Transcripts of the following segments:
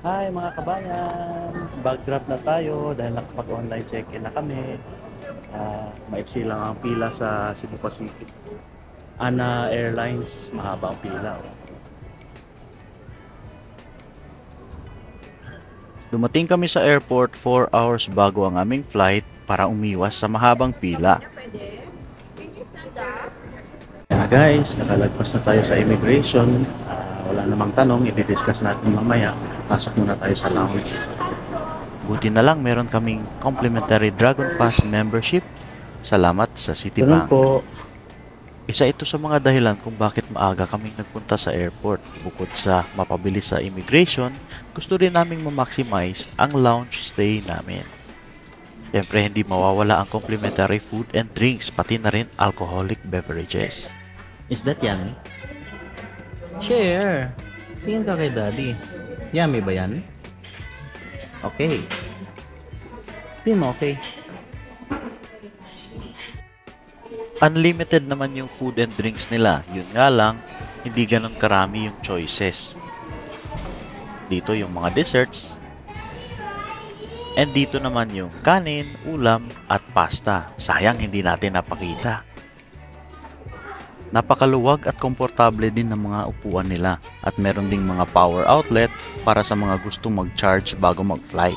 Hi mga kabayan! Bag drop na tayo dahil nakapag-online check-in na kami. Maiksi lang ang pila sa Cebu Pacific. Ana Airlines, mahaba ang pila. Dumating kami sa airport 4 hours bago ang aming flight para umiwas sa mahabang pila. Guys, nakalagpas na tayo sa immigration. Wala namang tanong, i-discuss natin mamaya. Pasok muna tayo sa lounge. Buti na lang meron kaming complimentary Dragon Pass membership. Salamat sa Citibank. Po. Isa ito sa mga dahilan kung bakit maaga kaming nagpunta sa airport. Bukod sa mapabilis sa immigration, gusto rin naming ma-maximize ang lounge stay namin. Siyempre, hindi mawawala ang complimentary food and drinks, pati na rin alcoholic beverages. Is that yummy? Share! Tingin ka kay daddy. Yummy ba yan? Okay. Tingin mo okay. Unlimited naman yung food and drinks nila. Yun nga lang, hindi ganun karami yung choices. Dito yung mga desserts. And dito naman yung kanin, ulam, at pasta. Sayang hindi natin napakita. Napakaluwag at komportable din ng mga upuan nila. At meron ding mga power outlet para sa mga gustong mag-charge bago mag-flight.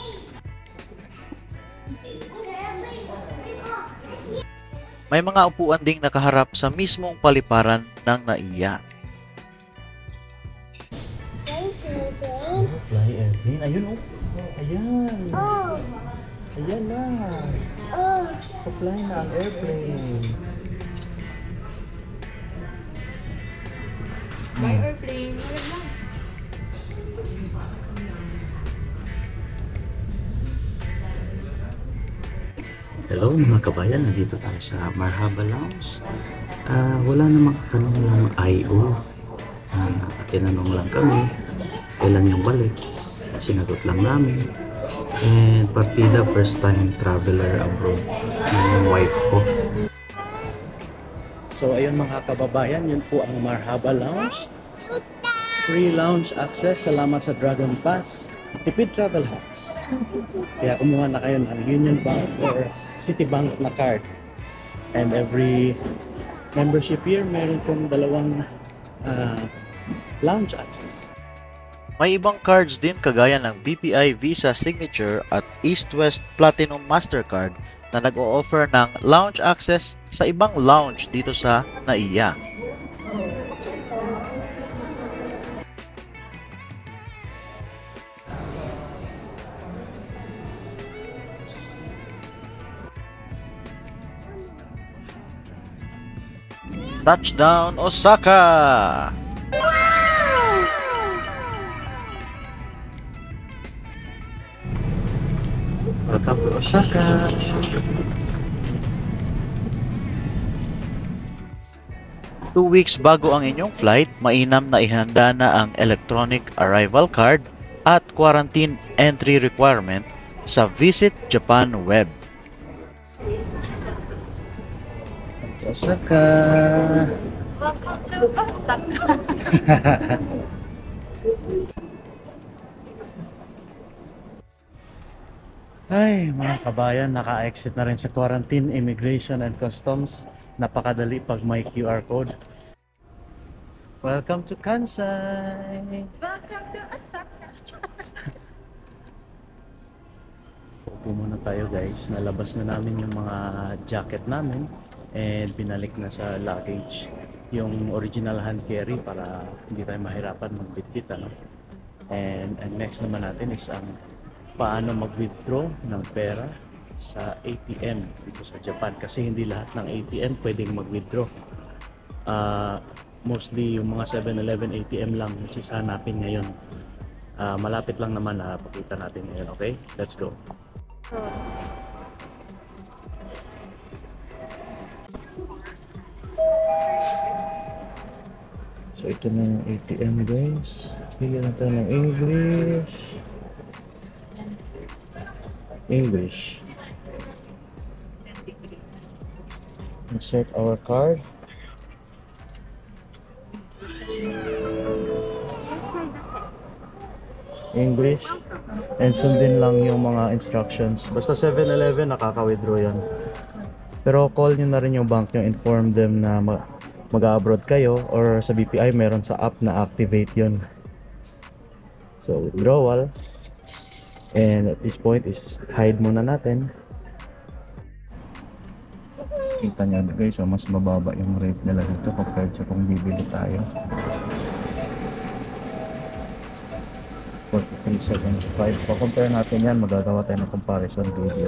May mga upuan ding nakaharap sa mismong paliparan ng NAIA. Fly airplane? Ayun oh. Ayan. Oh. Ayan na. Oh. Pa-fly na ang airplane. Fly airplane. Hello mga kabayan, nandito tayo sa Marhaba Lounge. Wala namang tanong lang I.O. Tinanong lang kami kailan yung balik. Sinagot lang namin. And partida, first time traveler abroad yung wife ko. So ayun mga kababayan, yun po ang Marhaba Lounge. Free lounge access, salamat sa Dragon Pass. Tipid travel hacks. Kaya kumuha na kayo ng Union Bank or Citibank na card. And every membership year, meron pong dalawang lounge access. May ibang cards din kagaya ng BPI Visa Signature at East-West Platinum Mastercard na nag-o-offer ng lounge access sa ibang lounge dito sa NAIA. Touchdown Osaka! Welcome to Osaka! 2 weeks bago ang inyong flight, mainam na ihanda na ang electronic arrival card at quarantine entry requirement sa Visit Japan web. Osaka! Welcome to Osaka. Ay, mga kabayan, naka-exit na rin sa quarantine, immigration and customs. Napakadali pag may QR code. Welcome to Kansai! Welcome to Osaka. Upo muna tayo guys. Nalabas na namin yung mga jacket namin and binalik na sa luggage yung original hand carry para hindi tayo mahirapan magbitbit, ano? And next naman natin is ang paano mag-withdraw ng pera sa ATM dito sa Japan, kasi hindi lahat ng ATM pwedeng mag-withdraw. Mostly yung mga 7-Eleven ATM lang which is hanapin ngayon. Malapit lang naman, pakita natin ngayon. Okay, let's go. So ito na yung ATM guys. Bigyan natin ng English. Insert our card. English, and sundin lang yung mga instructions. Basta 7-Eleven, nakaka-withdraw yan. Pero call nyo na rin yung bank nyo, inform them na mag-abroad kayo, or sa BPI meron sa app na activate yun. So withdrawal, and at this point is hide muna natin. Kita nyo guys, so mas mababa yung rate nila dito compared sa kung bibili tayo. 43.75. So compare natin yan, magagawa tayo ng comparison video.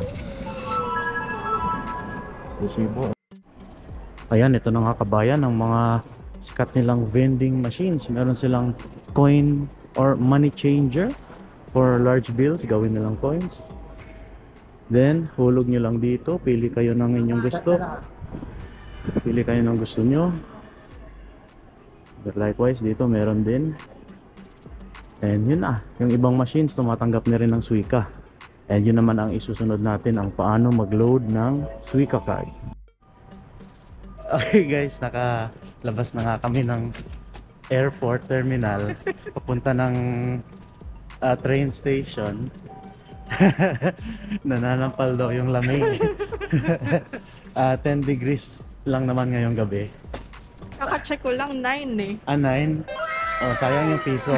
Resibo. Ayan, ito na nga kabayan ng mga sikat nilang vending machines. Meron silang coin or money changer for large bills, gawin nilang coins. Then hulog nyo lang dito, pili kayo ng inyong gusto, pili kayo ng gusto nyo. But likewise dito meron din. And yun yung ibang machines tumatanggap na rin ng Suica. And yun naman ang isusunod natin, ang paano mag-load ng Suica card. Okay guys, nakalabas na nga kami ng airport terminal papunta ng train station. Nananampal daw yung lamig. 10 degrees lang naman ngayong gabi. Kaka-check ko lang 9 eh. 9? Oh, sayang yung piso.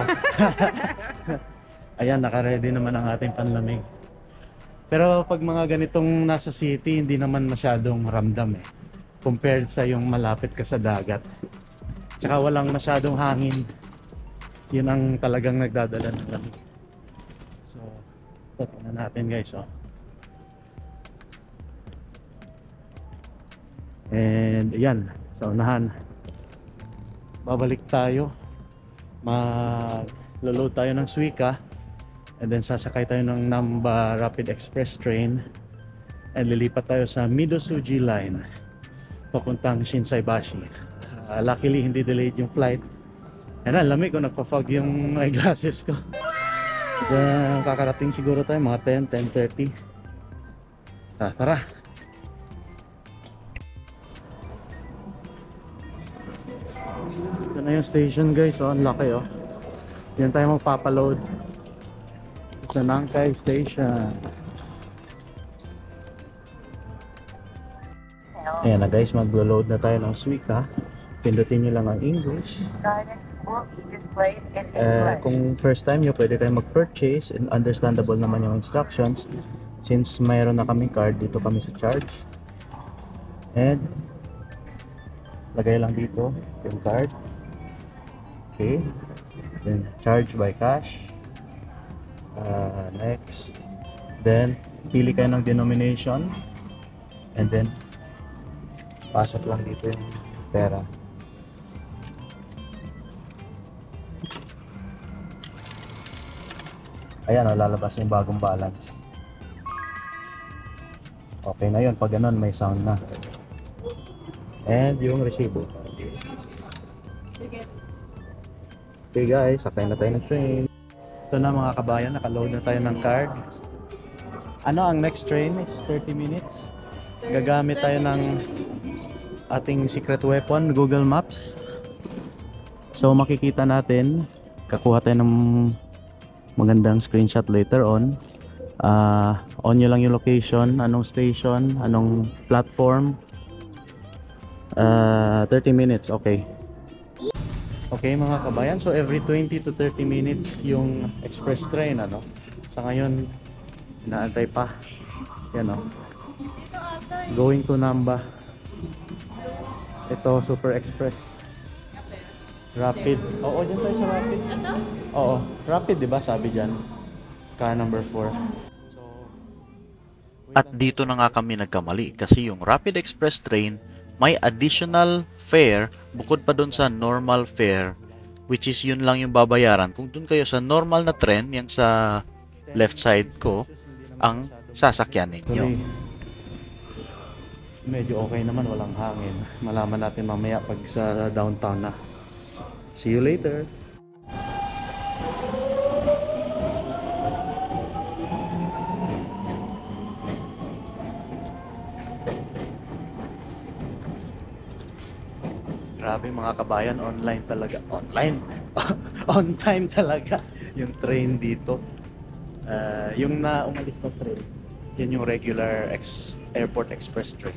Ayan, naka-ready naman ang ating panlamig. Pero pag mga ganitong nasa city, hindi naman masyadong ramdam compared sa yung malapit ka sa dagat. Tsaka walang masyadong hangin. Yun ang talagang nagdadala ng lamig. So, ito na natin guys, And yan, sa unahan. Babalik tayo. Mag-load tayo ng Suica. And then sasakay tayo ng Namba Rapid Express train. And lilipat tayo sa Midosuji line papuntang Shinsaibashi. Luckily hindi delayed yung flight. And lamig ko, nagpa-fog yung glasses ko. Kakarating siguro tayo mga 10:30. Tara. Ito na yung station guys, ang laki Yan tayo magpapaload sa Nangkai Station. Ayan na guys, maglo-load na tayo ng Suica. Pindutin nyo lang ang English. Kung first time nyo, pwede kayo mag-purchase, and understandable naman yung instructions. Since mayroon na kami card, dito kami sa charge. And lagay lang dito yung card. Okay. Then charge by cash. Next. Then pili kayo ng denomination. And then pasok lang dito yung pera. Ayan, lalabas yung bagong balance. Okay na yun. Pag ganun, may sound na. And yung resibo. Okay guys, sakay na tayo ng train. Ito na mga kabayan, nakaload na tayo ng card. Ang next train is 30 minutes. Gagamit tayo ng ating secret weapon, Google Maps. So makikita natin, kakuha tayo ng magandang screenshot later on. On nyo lang yung location, anong station, anong platform. 30 minutes, okay. Okay mga kabayan, so every 20 to 30 minutes yung express train, Sa ngayon, inaantay pa. Yan, going to Namba. Ito, Super Express. Rapid. Oo, dyan tayo sa Rapid. Oo, Rapid, diba sabi dyan? Car number 4. At dito na nga kami nagkamali kasi yung Rapid Express train may additional fare bukod pa dun sa normal fare, which is yun lang yung babayaran. Kung dun kayo sa normal na tren, yan sa left side ko, ang sasakyan ninyo. Medyo okay naman, walang hangin. Malaman natin mamaya pag sa downtown na. See you later. Grabe mga kabayan, online talaga. Online? On time talaga. yung train dito. Yung na umalis na train, yan yung regular airport express train.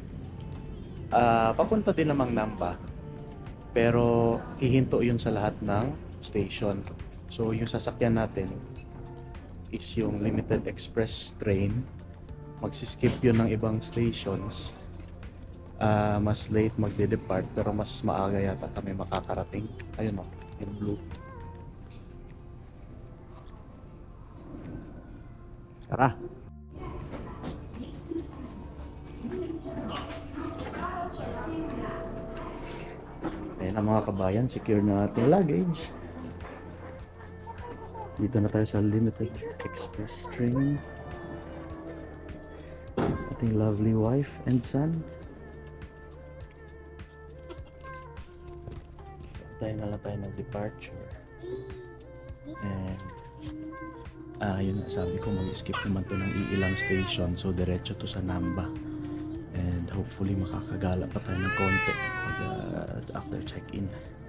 Papunta din namang Namba, pero hihinto yun sa lahat ng station. So yung sasakyan natin is yung limited express train. Magsiskip yun ng ibang stations. Mas late magde-depart, pero mas maaga yata kami makakarating. Ayun o, yung blue. Tara! Ayan ang mga kabayan, secure na ating luggage. Dito na tayo sa limited express train. Ating lovely wife and son. Tayo na lang tayo ng departure. And yun, sabi ko mag-skip naman to ng iilang station, so diretso to sa Namba. And hopefully makakagala pa tayo ng konti after check-in.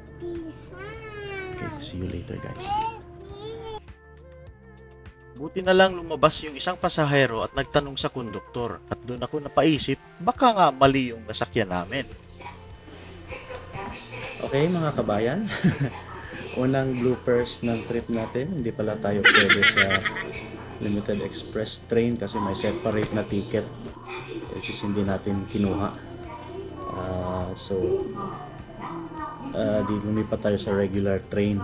Okay, see you later guys. Buti na lang lumabas yung isang pasahero at nagtanong sa konduktor. At doon ako napaisip, baka nga mali yung nasakyan namin. Okay mga kabayan, unang bloopers ng trip natin, hindi pala tayo pwede sa limited express train kasi may separate na ticket which is hindi natin kinuha. So di lumipat tayo sa regular train.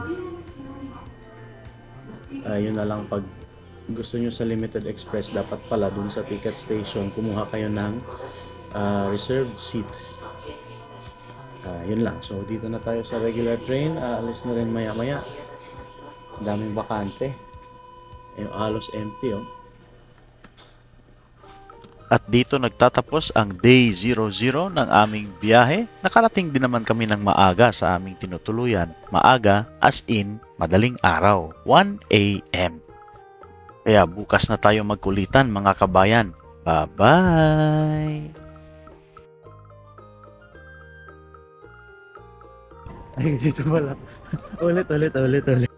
Yun na lang, pag gusto nyo sa limited express, dapat pala dun sa ticket station kumuha kayo ng reserved seat. Yun lang. So dito na tayo sa regular train. Alis na rin maya maya. Daming bakante. Halos empty oh. At dito nagtatapos ang day 00 ng aming biyahe. Nakarating din naman kami ng maaga sa aming tinutuluyan. Maaga as in madaling araw, 1 AM. Kaya bukas na tayo magkulitan mga kabayan. Bye-bye! Ay, dito pala. Ulit.